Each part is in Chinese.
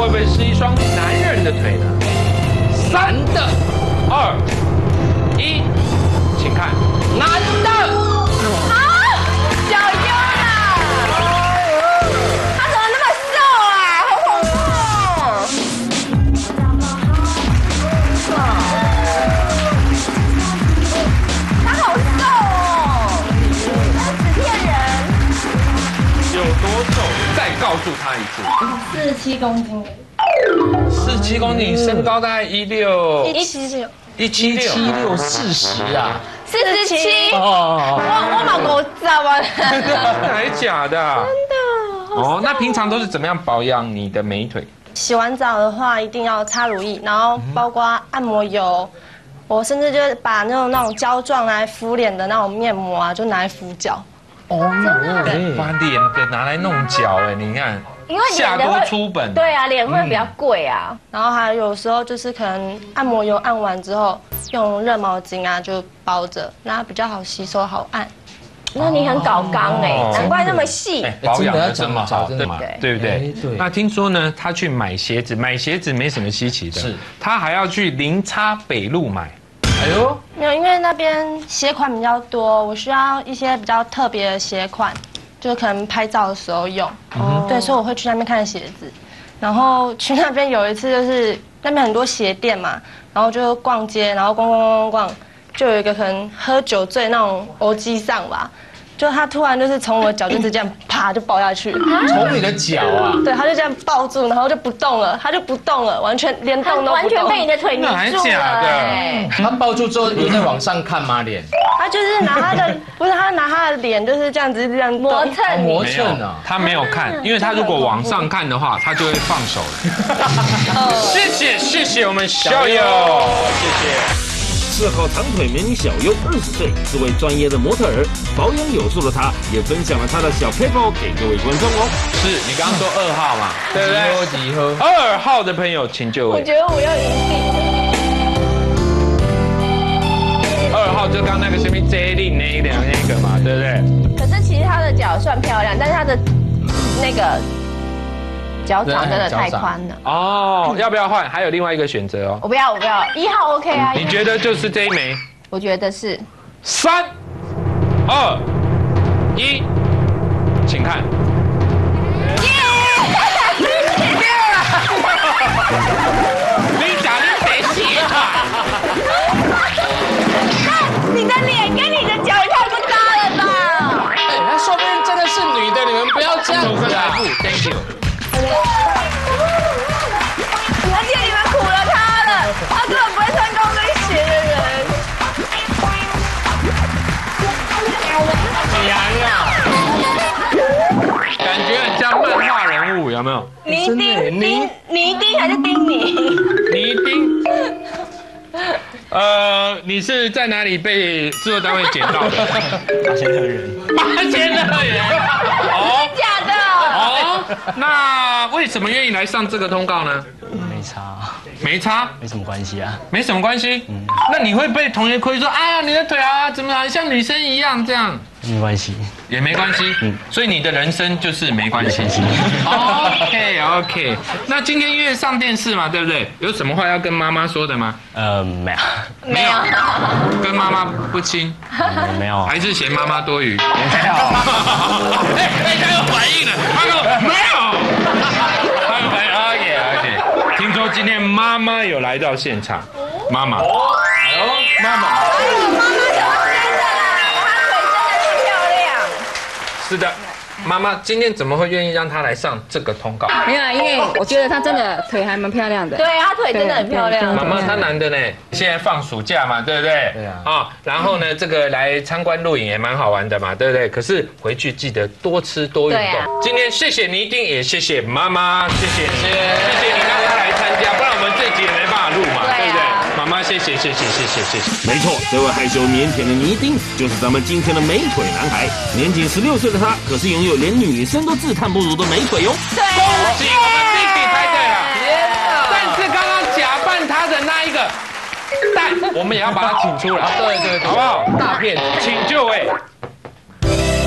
不会是一双男人的腿呢？3、2、1，请看，男的。 啊，小优啦！他怎么那么瘦啊？好恐怖哦！他好瘦哦！他只骗人。 有多瘦？再告诉他一次。 47公斤。 47公斤，身高大概 176。 176 40啊 47。 哦， 我马狗知道吗？ 真的还假的？真的。哦，那平常都是怎么样保养你的美腿？ 洗完澡的话，一定要擦乳液，然后包括按摩油。我甚至就是把那种胶状来敷脸的那种面膜啊，就拿来敷脚。 哦， 把脸给拿来弄脚，哎，你看， 因为下多出本。 对啊，脸会比较贵啊。然后还有时候就是可能按摩油按完之后，用热毛巾啊就包着，那它比较好吸收好按。那你很搞刚哎，难怪那么细。 保养的这么好， 真的吗？ 对不对？ 对。 那听说呢，他去买鞋子，买鞋子没什么稀奇的， 是他还要去零叉北路买。 哎呦， 没有，因为那边鞋款比较多，我需要一些比较特别的鞋款，就可能拍照的时候用。对，所以我会去那边看鞋子。然后去那边有一次就是那边很多鞋店嘛，然后就逛街，然后逛，就有一个可能喝酒醉那种欧基上吧。就他突然就是从我的脚就是这样啪就抱下去， 从你的脚啊？ 对，他就这样抱住，然后就不动了，他就不动了，完全连动都不动， 完全被你的腿黏住了。 他抱住之后有在往上看吗？脸？ 他就是拿他的，不是他拿他的脸就是这样子这样磨蹭磨蹭啊！ 他没有看，因为他如果往上看的话，他就会放手了。谢谢我们小友，谢谢。 4号长腿美女小优20岁，是位专业的模特儿，保养有素的她也分享了她的小 paper 给各位观众哦。 是你刚刚说2号嘛，对不对几喝 ？2号的朋友请就位。 我觉得我要赢定。 2号就刚那个什么 J 令那个嘛，对不对？ 可是其实他的脚算漂亮，但是他的那个脚掌真的太宽了。 哦，要不要换？还有另外一个选择哦。 我不要，1号 OK 啊。 你觉得就是这一枚我觉得是。 3、2、1，请看。你讲你得写啊！ 你的脸跟你的脚也太不搭了吧？ 哎，那说不定真的是女的，你们不要这样子啊 ！Thank you。 而且你们苦了他了，他根本不会穿高跟鞋的人。 娘啊！ 感觉很像漫画人物，有没有？ 你一定还是丁你？ 你一定。你是在哪里被制作单位捡到的？8000乐园。8000乐园。哦， 假的。 哦，那为什么愿意来上这个通告呢？ 没差， 没差， 没什么关系啊。 没什么关系。那你会被同学亏说啊，你的腿啊，怎么好像女生一样这样？ 没关系， 也没关系。所以你的人生就是没关系。OK。那今天因为上电视嘛，对不对？有什么话要跟妈妈说的吗？ 没有， 没有，跟妈妈不亲， 没有， 还是嫌妈妈多余？ 没有。 他有反应了，他说没有，他有反应。OK。听说今天妈妈有来到现场，妈妈，妈妈， 妈妈怎么真的啦？她腿真的是漂亮。 是的。妈妈今天怎么会愿意让她来上这个通告？ 没有，因为我觉得她真的腿还蛮漂亮的。 对，她腿真的很漂亮。 妈妈，她难得呢，现在放暑假嘛，对不对？ 对啊。 然后呢，这个来参观录影也蛮好玩的嘛，对不对？可是回去记得多吃多运动。今天谢谢你一定也谢谢妈妈，谢谢你让她来参加，不然我们这集也没办法录嘛，对不对？妈妈，谢谢。 没错，这位害羞腼腆的倪丁就是咱们今天的美腿男孩。年仅16岁的他，可是拥有连女生都自叹不如的美腿哟。 恭喜我们 Vicky 猜对了。但是刚刚假扮他的那一个蛋，我们也要把它请出来。 对， 好不好？ 大片， 请就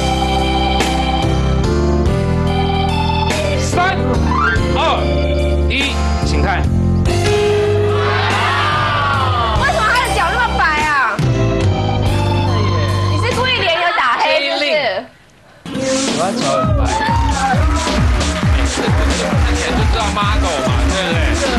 位。3、2、1， 1，请看。 为什么他的脚那么白啊？你是故意脸有打黑是不是？ 我脚很白。 看起来就知道 model 嘛，对不对？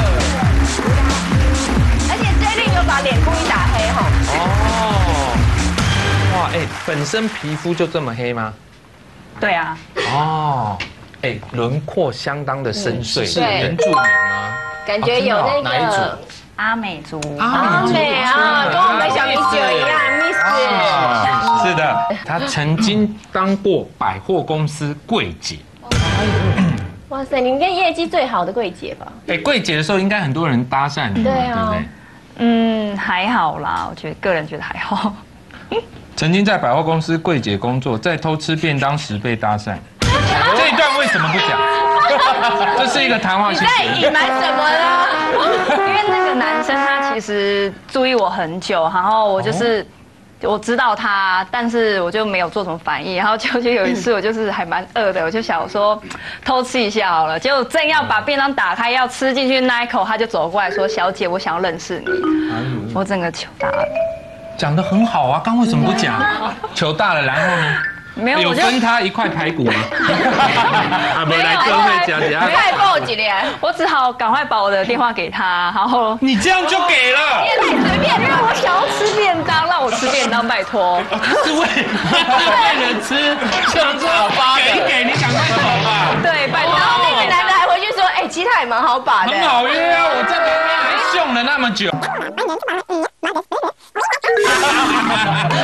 而且 J-Lin 有把脸故意打黑哈。 哦，哇，本身皮肤就这么黑吗？ 对啊， 哦，轮廓相当的深邃，是对原住民吗？ 感觉有那哪一组个阿美族。 阿美啊，跟我们小米酒一样，Miss。 是的，她曾经当过百货公司柜姐。 哇塞，你应该业绩最好的柜姐吧？ 柜姐的时候应该很多人搭讪你， 对对啊不对？ 还好啦，我个人觉得还好。 曾经在百貨公司柜姐工作，在偷吃便当时被搭讪。这一段为什么不讲？这是一个谈话性。 你在隐瞒什么呢？ 因为那个男生他其实注意我很久，然后我就是我知道他，但是我就没有做什么反应。然后就有一次我就是还蛮饿的，我就想说偷吃一下好了。结果正要把便当打开要吃进去那一口，他就走过来说：“小姐，我想要认识你。”我整个糗大了。 讲得很好啊，刚为什么不讲？糗大了，然后呢？ 没有，我就有分他一块排骨吗？啊，没来就会讲讲。 太报警了， 我只好赶快把我的电话给他，然后你这样就给了？ 你也太随便因为我想要吃便当，让我吃便当，拜托。 是为了吃，这样子好发给你赶快走吧。 对，拜托。 然后那个男的还回去说：“其实他也蛮好把的。” 很好约啊，我在旁边还凶了那么久。